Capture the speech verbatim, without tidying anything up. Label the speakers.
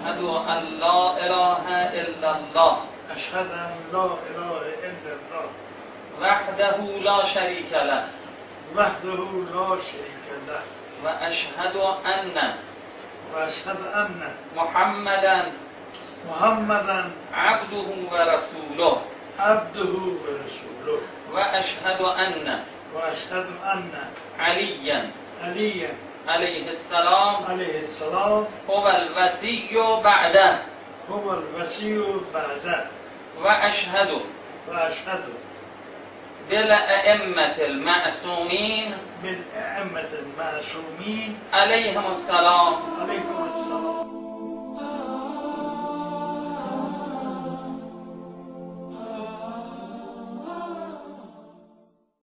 Speaker 1: أشهد أن لا إله إلا الله
Speaker 2: أشهد أن لا إله إلا الله
Speaker 1: وحده لا شريك له
Speaker 2: وحده لا شريك له
Speaker 1: وأشهد أن
Speaker 2: وأشهد أن
Speaker 1: محمدا
Speaker 2: محمدا
Speaker 1: عبده ورسوله
Speaker 2: عبده ورسوله
Speaker 1: وأشهد أن
Speaker 2: وأشهد أن
Speaker 1: عليا
Speaker 2: عليا
Speaker 1: عليه السلام
Speaker 2: عليه السلام
Speaker 1: هو الوصي بعده
Speaker 2: هو الوصي بعده
Speaker 1: وأشهد
Speaker 2: وأشهد
Speaker 1: بالأئمة المعصومين
Speaker 2: بالأئمة المعصومين
Speaker 1: عليهم السلام
Speaker 2: عليكم